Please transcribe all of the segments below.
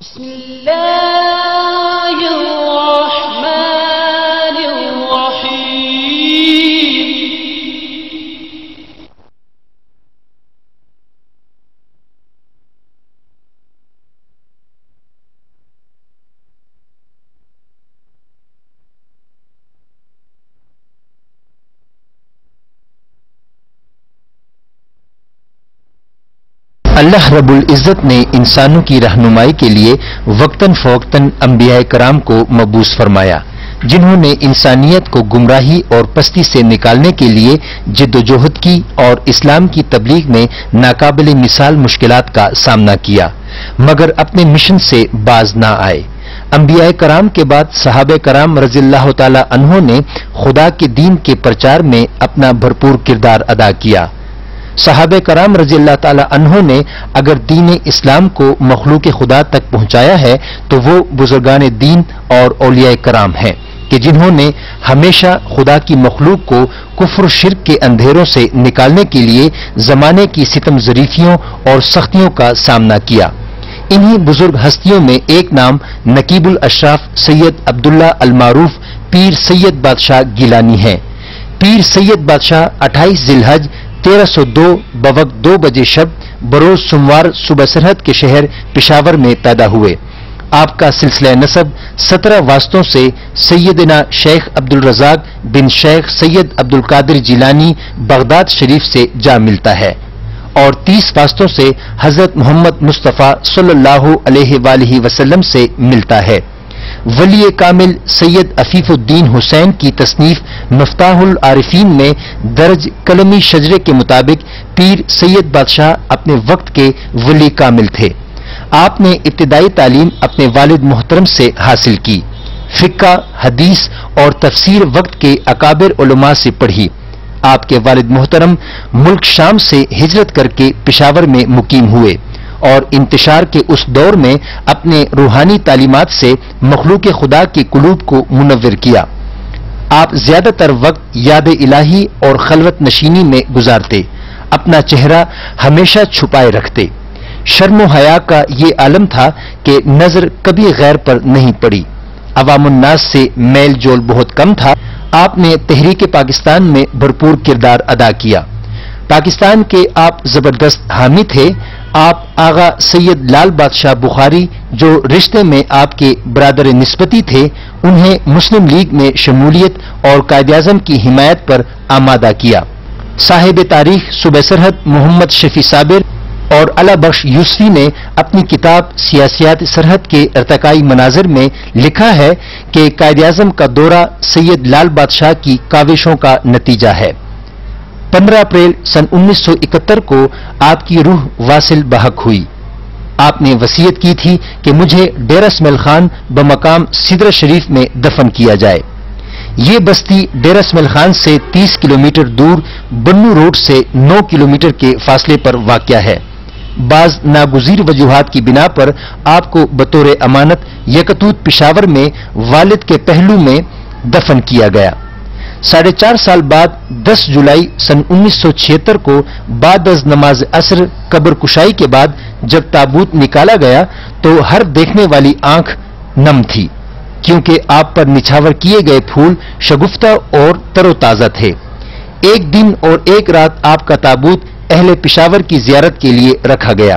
بسم اللہ الرحمن الرحیم۔ اللہ رب العزت نے انسانوں کی رہنمائی کے لیے وقتاً فوقتاً انبیاء کرام کو مبعوث فرمایا، جنہوں نے انسانیت کو گمراہی اور پستی سے نکالنے کے لیے جد و جہد کی اور اسلام کی تبلیغ میں ناقابل مثال مشکلات کا سامنا کیا، مگر اپنے مشن سے باز نہ آئے۔ انبیاء کرام کے بعد صحابہ کرام رضی اللہ تعالی عنہ نے خدا کے دین کے پرچار میں اپنا بھرپور کردار ادا کیا۔ صحابہ کرام رضی اللہ تعالی عنہ نے اگر دین اسلام کو مخلوق خدا تک پہنچایا ہے تو وہ بزرگان دین اور اولیاء کرام ہیں کہ جنہوں نے ہمیشہ خدا کی مخلوق کو کفر و شرک کے اندھیروں سے نکالنے کے لیے زمانے کی ستم ظریفیوں اور سختیوں کا سامنا کیا۔ انہی بزرگ ہستیوں میں ایک نام نقیب الاشراف سید عبداللہ المعروف پیر سید بادشاہ گیلانی ہے۔ پیر سید بادشاہ 28 ذی الحج 1302 بوقت 2 بجے شب بروز سوموار صبح سرحد کے شہر پشاور میں پیدا ہوئے۔ آپ کا سلسلہ نسب 17 واسطوں سے سیدنا شیخ Abdur Razzaq bin Sheikh Syed Abdul Qadir Jilani Baghdad شریف سے جا ملتا ہے، اور 30 واسطوں سے حضرت محمد مصطفیٰ صلی اللہ علیہ وآلہ وسلم سے ملتا ہے۔ ولی کامل سید عفیف الدین حسین کی تصنیف مفتاح العارفین میں درج قلمی شجرے کے مطابق پیر سید بادشاہ اپنے وقت کے ولی کامل تھے۔ آپ نے ابتدائی تعلیم اپنے والد محترم سے حاصل کی، فقہ، حدیث اور تفسیر وقت کے اکابر علماء سے پڑھی۔ آپ کے والد محترم ملک شام سے ہجرت کر کے پشاور میں مقیم ہوئے اور انتشار کے اس دور میں اپنے روحانی تعلیمات سے مخلوق خدا کے قلوب کو منور کیا۔ آپ زیادہ تر وقت یاد الہی اور خلوت نشینی میں گزارتے، اپنا چہرہ ہمیشہ چھپائے رکھتے۔ شرم و حیا کا یہ عالم تھا کہ نظر کبھی غیر پر نہیں پڑی۔ عوام الناس سے میل جول بہت کم تھا۔ آپ نے تحریک پاکستان میں بھرپور کردار ادا کیا۔ پاکستان کے آپ زبردست حامی تھے۔ آپ آغا سید لال بادشاہ بخاری جو رشتے میں آپ کے برادر نسبتی تھے، انہیں مسلم لیگ میں شمولیت اور قائد اعظم کی حمایت پر آمادہ کیا۔ صاحب تاریخ صوبہ سرحد محمد شفیع صابر اور علا بخش یوسفی نے اپنی کتاب سیاسیات سرحد کے ارتقائی مناظر میں لکھا ہے کہ قائد اعظم کا دورہ سید لال بادشاہ کی کاوشوں کا نتیجہ ہے۔ 15 اپریل سن 1971 کو آپ کی روح واصل بحق ہوئی۔ آپ نے وصیت کی تھی کہ مجھے ڈیرہ اسماعیل خان بمقام سدرا شریف میں دفن کیا جائے۔ یہ بستی ڈیرہ اسماعیل خان سے 30 کلومیٹر دور بنو روڈ سے 9 کلومیٹر کے فاصلے پر واقع ہے۔ بعض ناگزیر وجوہات کی بنا پر آپ کو بطور امانت یکتوت پشاور میں والد کے پہلو میں دفن کیا گیا۔ 4.5 سال بعد 10 جولائی سن 1976 کو بعد از نماز عصر قبر کشائی کے بعد جب تابوت نکالا گیا تو ہر دیکھنے والی آنکھ نم تھی، کیونکہ آپ پر نچھاور کیے گئے پھول شگفتہ اور تر و تازہ تھے۔ ایک دن اور ایک رات آپ کا تابوت اہل پشاور کی زیارت کے لیے رکھا گیا۔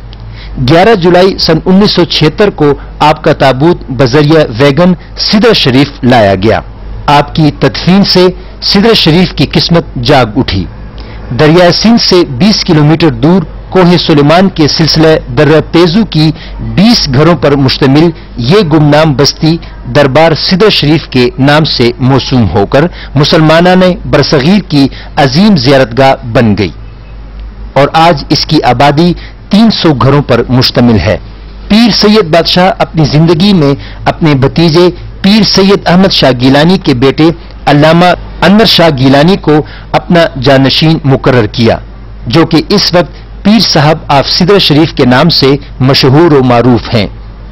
11 جولائی سن 1976 کو آپ کا تابوت بذریعہ ویگن سدرا شریف لایا گیا۔ آپ کی تدفین سے سدرا شریف کی قسمت جاگ اٹھی۔ دریائے سندھ سے 20 کلومیٹر دور کوہ سلیمان کے سلسلہ درہ تیزو کی 20 گھروں پر مشتمل یہ گمنام بستی دربار سدرا شریف کے نام سے موسوم ہو کر مسلمانان برصغیر کی عظیم زیارتگاہ بن گئی، اور آج اس کی آبادی 300 گھروں پر مشتمل ہے۔ پیر سید بادشاہ اپنی زندگی میں اپنے بھتیجے پیر سید احمد شاہ گیلانی کے بیٹے علامہ انور شاہ گیلانی کو اپنا جانشین مقرر کیا، جو کہ اس وقت پیر صاحب آف سدرا شریف کے نام سے مشہور و معروف ہیں۔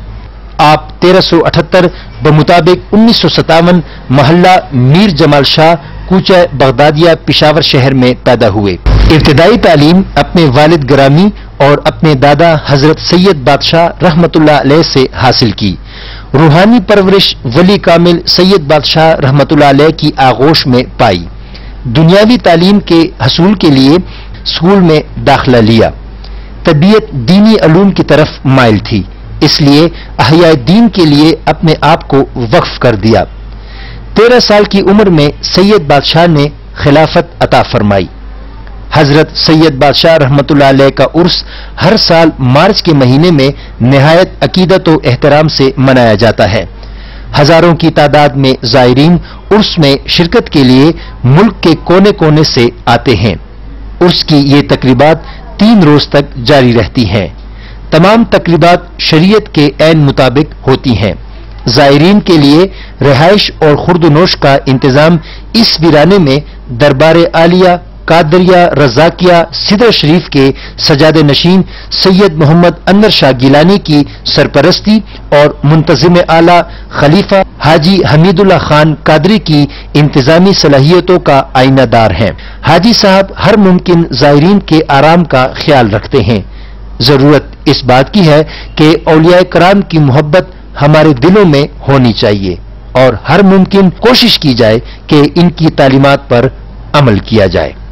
آپ 1378 بمطابق 1957 محلہ میر جمال شاہ کوچہ بغدادیہ پشاور شہر میں پیدا ہوئے۔ ابتدائی تعلیم اپنے والد گرامی اور اپنے دادا حضرت سید بادشاہ رحمت اللہ علیہ سے حاصل کی۔ روحانی پرورش ولی کامل سید بادشاہ رحمت اللہ علیہ کی آغوش میں پائی۔ دنیاوی تعلیم کے حصول کے لیے اسکول میں داخلہ لیا۔ طبیعت دینی علوم کی طرف مائل تھی، اس لیے احیاء دین کے لیے اپنے آپ کو وقف کر دیا۔ 13 سال کی عمر میں سید بادشاہ نے خلافت عطا فرمائی۔ حضرت سید بادشاہ رحمت اللہ علیہ کا عرس ہر سال مارچ کے مہینے میں نہایت عقیدت و احترام سے منایا جاتا ہے۔ ہزاروں کی تعداد میں زائرین عرس میں شرکت کے لیے ملک کے کونے کونے سے آتے ہیں۔ عرس کی یہ تقریبات 3 روز تک جاری رہتی ہیں۔ تمام تقریبات شریعت کے عین مطابق ہوتی ہیں۔ زائرین کے لیے رہائش اور خورد و نوش کا انتظام اس ویرانے میں دربار عالیہ قادریہ رضاکیہ سدرا شریف کے سجادہ نشین سید محمد انور شاہ گیلانی کی سرپرستی اور منتظم اعلی خلیفہ حاجی حمید اللہ خان قادری کی انتظامی صلاحیتوں کا آئینہ دار ہیں۔ حاجی صاحب ہر ممکن زائرین کے آرام کا خیال رکھتے ہیں۔ ضرورت اس بات کی ہے کہ اولیاء کرام کی محبت ہمارے دلوں میں ہونی چاہیے اور ہر ممکن کوشش کی جائے کہ ان کی تعلیمات پر عمل کیا جائے۔